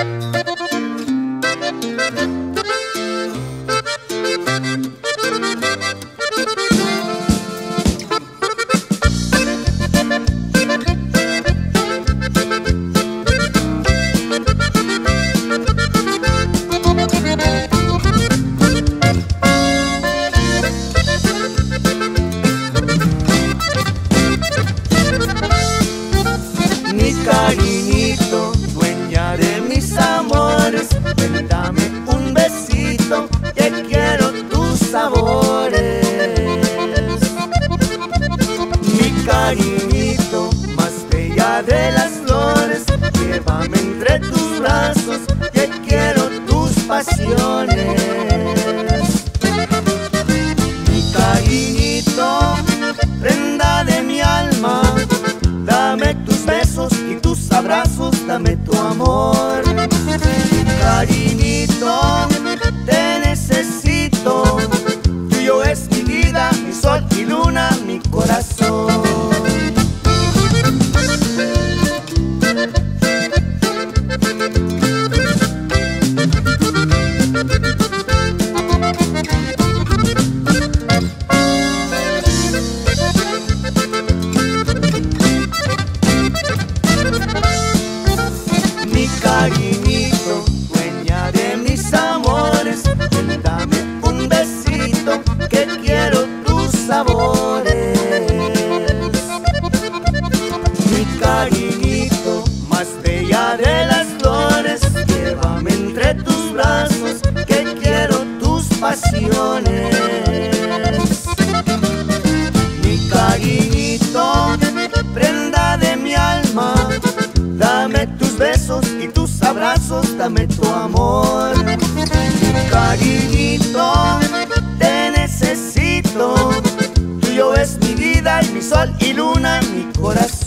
Mi cariñito, dueña de mis amores, ven, dame un besito, que quiero tus sabores. Mi cariñito, más bella de las flores, llévame entre tus brazos, que quiero tus pasiones. Mi cariñito, prenda de mi alma, dame tus besos y tus abrazos, dame tu amor. Cariñito, te necesito, tuyo es mi vida, mi sol y luna, mi corazón. Mi cariñito, dueña de mis amores, ven, dame un besito, que quiero tus sabores. Mi cariñito, más bella de las flores, llévame entre tus brazos, que quiero tus pasiones. Mi cariñito, prenda de mi alma, dame tus besos y tus abrazos, dame tu amor. Cariñito, te necesito, tuyo es mi vida y mi sol y luna, mi corazón.